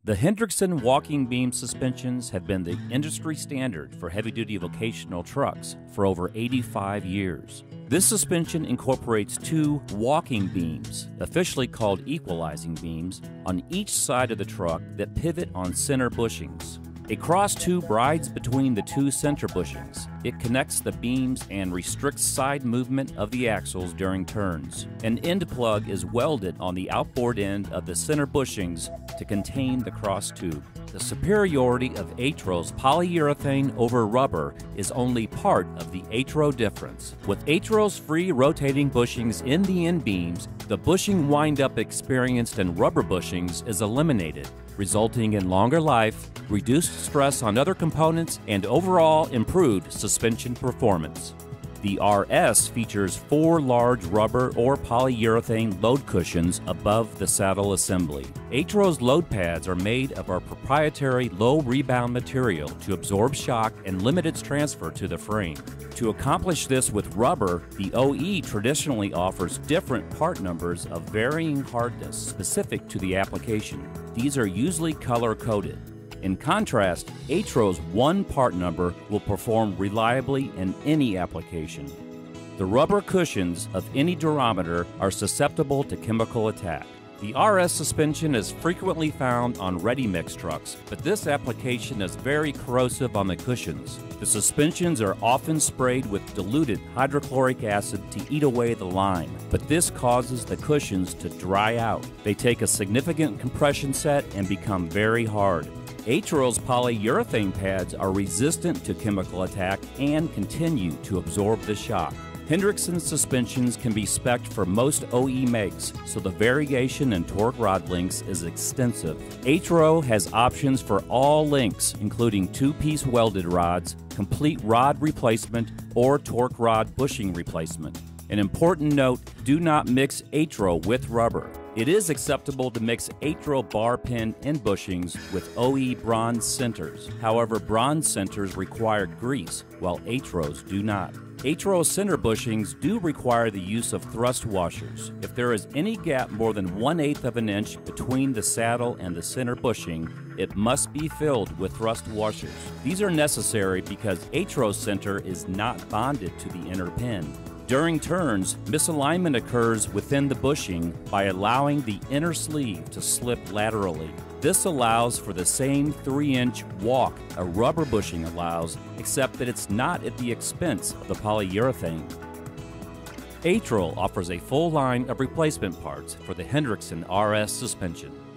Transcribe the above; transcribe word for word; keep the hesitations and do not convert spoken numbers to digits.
The Hendrickson walking beam suspensions have been the industry standard for heavy-duty vocational trucks for over eighty-five years. This suspension incorporates two walking beams, officially called equalizing beams, on each side of the truck that pivot on center bushings. A cross tube rides between the two center bushings. It connects the beams and restricts side movement of the axles during turns. An end plug is welded on the outboard end of the center bushings to contain the cross tube. The superiority of ATRO's polyurethane over rubber is only part of the ATRO difference. With ATRO's free rotating bushings in the end beams, the bushing windup experienced in rubber bushings is eliminated, resulting in longer life, reduced stress on other components, and overall improved suspension performance. The R S features four large rubber or polyurethane load cushions above the saddle assembly. ATRO's load pads are made of our proprietary low rebound material to absorb shock and limit its transfer to the frame. To accomplish this with rubber, the O E traditionally offers different part numbers of varying hardness specific to the application. These are usually color-coded. In contrast, ATRO's one part number will perform reliably in any application. The rubber cushions of any durometer are susceptible to chemical attack. The R S suspension is frequently found on ready-mix trucks, but this application is very corrosive on the cushions. The suspensions are often sprayed with diluted hydrochloric acid to eat away the lime, but this causes the cushions to dry out. They take a significant compression set and become very hard. ATRO's polyurethane pads are resistant to chemical attack and continue to absorb the shock. Hendrickson suspensions can be spec'd for most O E makes, so the variation in torque rod lengths is extensive. ATRO has options for all lengths, including two-piece welded rods, complete rod replacement, or torque rod bushing replacement. An important note, do not mix ATRO with rubber. It is acceptable to mix ATRO bar pin end bushings with O E bronze centers. However, bronze centers require grease, while ATRO's do not. ATRO center bushings do require the use of thrust washers. If there is any gap more than one-eighth of an inch between the saddle and the center bushing, it must be filled with thrust washers. These are necessary because ATRO center is not bonded to the inner pin. During turns, misalignment occurs within the bushing by allowing the inner sleeve to slip laterally. This allows for the same three inch walk a rubber bushing allows, except that it's not at the expense of the polyurethane. ATRO offers a full line of replacement parts for the Hendrickson R S suspension.